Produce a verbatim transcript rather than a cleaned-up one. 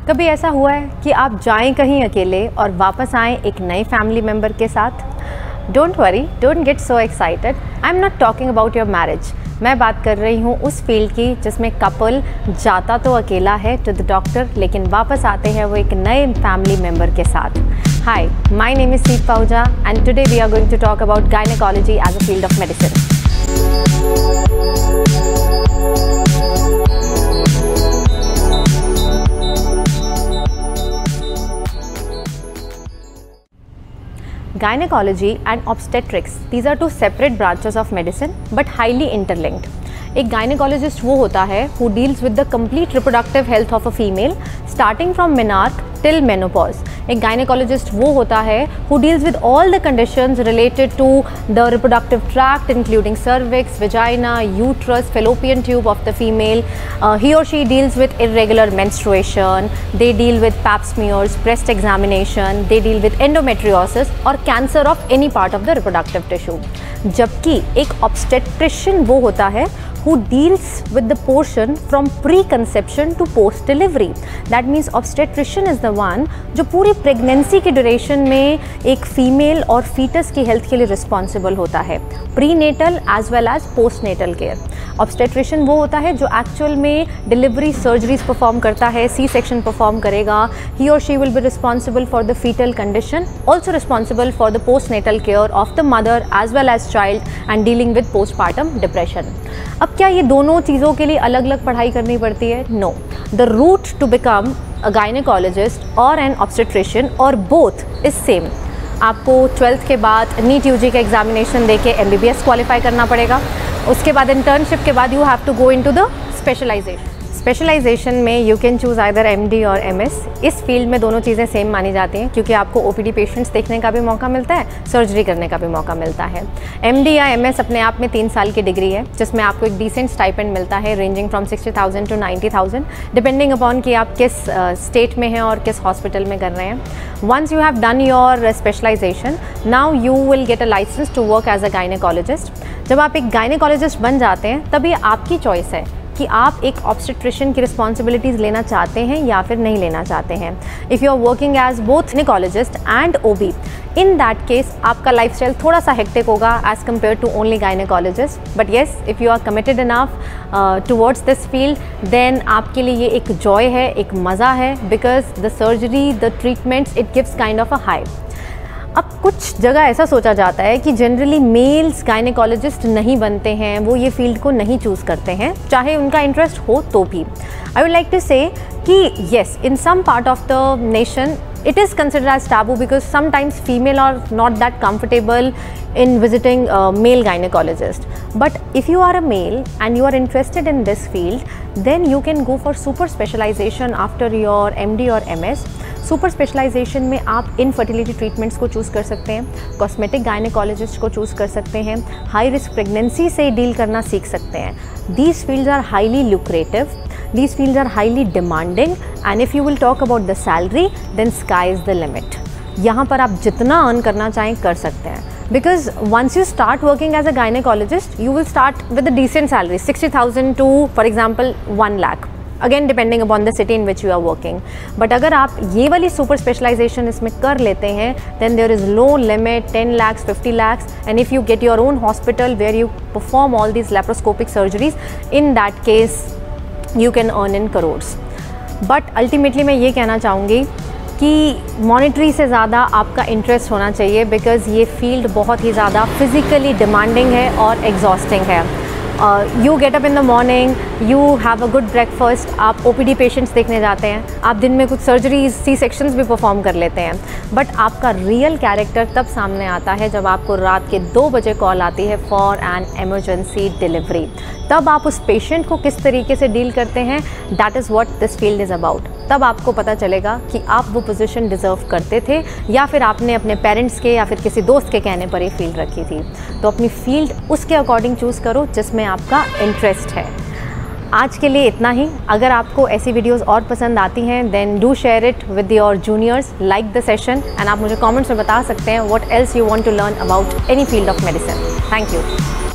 कभी ऐसा हुआ है कि आप जाएं कहीं अकेले और वापस आएं एक नए फैमिली मेम्बर के साथ? Don't worry, don't get so excited, I am not talking about your marriage. मैं बात कर रही हूँ उस फील्ड की जिसमें कपल जाता तो अकेला है टू द डॉक्टर, लेकिन वापस आते हैं वो एक नए फैमिली मेम्बर के साथ। हाय, my name is Seep Pahuja and today we are going to talk about gynaecology as a field of medicine. Gynecology and obstetrics, these are two separate branches of medicine but highly interlinked. एक gynecologist वो होता है who deals with the complete reproductive health of a female starting from menarche till menopause. एक gynecologist वो होता है who deals with all the conditions related to the reproductive tract including cervix, vagina, uterus, fallopian tube of the female. Uh, he or she deals with irregular menstruation, they deal with pap smears, breast examination, they deal with endometriosis or cancer of any part of the reproductive tissue. जबकि एक obstetrician वो होता है who deals with the portion from preconception to post delivery. That means obstetrician is the one जो पूरी pregnancy के duration में एक फीमेल और फीटस की हेल्थ के लिए रिस्पॉन्सिबल होता है, prenatal as well as postnatal care. Obstetrician वो होता है जो एक्चुअल में डिलीवरी सर्जरीज परफॉर्म करता है, सी सेक्शन परफॉर्म करेगा। He or she will be responsible for the fetal condition, also responsible for the postnatal care of the mother as well as child and dealing with postpartum depression. अब क्या ये दोनों चीज़ों के लिए अलग अलग पढ़ाई करनी पड़ती है? No, the route to become a gynaecologist or an obstetrician or both is same. आपको ट्वेल्थ के बाद नीट यूजी का एग्जामिनेशन देके एमबीबीएस क्वालिफाई करना पड़ेगा। उसके बाद इंटर्नशिप के बाद you have to go into the specialisation. Specialisation में you can choose either MD or MS. इस फील्ड में दोनों चीज़ें सेम मानी जाती हैं क्योंकि आपको ओपीडी पेशेंट्स देखने का भी मौका मिलता है, सर्जरी करने का भी मौका मिलता है। एमडी या एमएस अपने आप में तीन साल की डिग्री है जिसमें आपको एक डिसेंट स्टाइपेंड मिलता है ranging from sixty thousand to ninety thousand depending upon कि आप किस स्टेट uh, में हैं और किस हॉस्पिटल में कर रहे हैं। Once you have done your specialisation, now you will get a licence to work as a gynaecologist. जब आप एक गायनेकोलॉजिस्ट बन जाते हैं तब ये आपकी चॉइस है कि आप एक ऑब्स्टेट्रिशियन की रिस्पॉन्सिबिलिटीज़ लेना चाहते हैं या फिर नहीं लेना चाहते हैं। If you are working as both gynaecologist and OB, in that case आपका लाइफस्टाइल थोड़ा सा हेक्टिक होगा as compare to only gynaecologist. But yes, if you are committed enough towards this field, then आपके लिए ये एक जॉय है, एक मज़ा है, because the surgery, the treatments, it gives kind of a high. अब कुछ जगह ऐसा सोचा जाता है कि जनरली मेल्स गायनेकोलॉजिस्ट नहीं बनते हैं, वो ये फील्ड को नहीं चूज़ करते हैं चाहे उनका इंटरेस्ट हो तो भी। I would like to say कि yes, in some part of the nation it is considered as taboo because sometimes female are not that comfortable in visiting a male gynecologist. But if you are a male and you are interested in this field, then you can go for super specialization after your M D or M S. Super specialisation में आप infertility treatments को choose कर सकते हैं, cosmetic gynaecologist को choose कर सकते हैं, हाई रिस्क प्रेगनेंसी से डील करना सीख सकते हैं। These fields are highly lucrative, these fields are highly demanding, and if you will talk about the salary, then sky is the limit. यहाँ पर आप जितना earn करना चाहें कर सकते हैं, because once you start working as a gynecologist, you will start with a decent salary, sixty thousand to, for example, one lakh. Again depending upon the city in which you are working. But अगर आप ये वाली super specialization इसमें कर लेते हैं, then there is no limit, ten lakhs, fifty lakhs, and if you get your own hospital where you perform all these laparoscopic surgeries, in that case you can earn in crores. But ultimately मैं ये कहना चाहूँगी कि monetary से ज़्यादा आपका interest होना चाहिए, बिकॉज़ ये फील्ड बहुत ही ज़्यादा फिज़िकली डिमांडिंग है और एग्जॉस्टिंग है। You get up in the morning, you have a good breakfast, आप ओपीडी पेशेंट्स देखने जाते हैं, आप दिन में कुछ सर्जरीज, सी सेक्शंस भी परफॉर्म कर लेते हैं, बट आपका रियल कैरेक्टर तब सामने आता है जब आपको रात के दो बजे कॉल आती है फॉर एन एमरजेंसी डिलीवरी। तब आप उस पेशेंट को किस तरीके से डील करते हैं, that is what this field is about. तब आपको पता चलेगा कि आप वो पोजीशन डिज़र्व करते थे या फिर आपने अपने पेरेंट्स के या फिर किसी दोस्त के कहने पर ये फील्ड रखी थी। तो अपनी फील्ड उसके अकॉर्डिंग चूज़ करो जिसमें आपका इंटरेस्ट है। आज के लिए इतना ही। अगर आपको ऐसी वीडियोस और पसंद आती हैं, then do share it with your juniors, like the session, and आप मुझे कमेंट्स में बता सकते हैं what else you want to learn about any field of medicine. Thank you.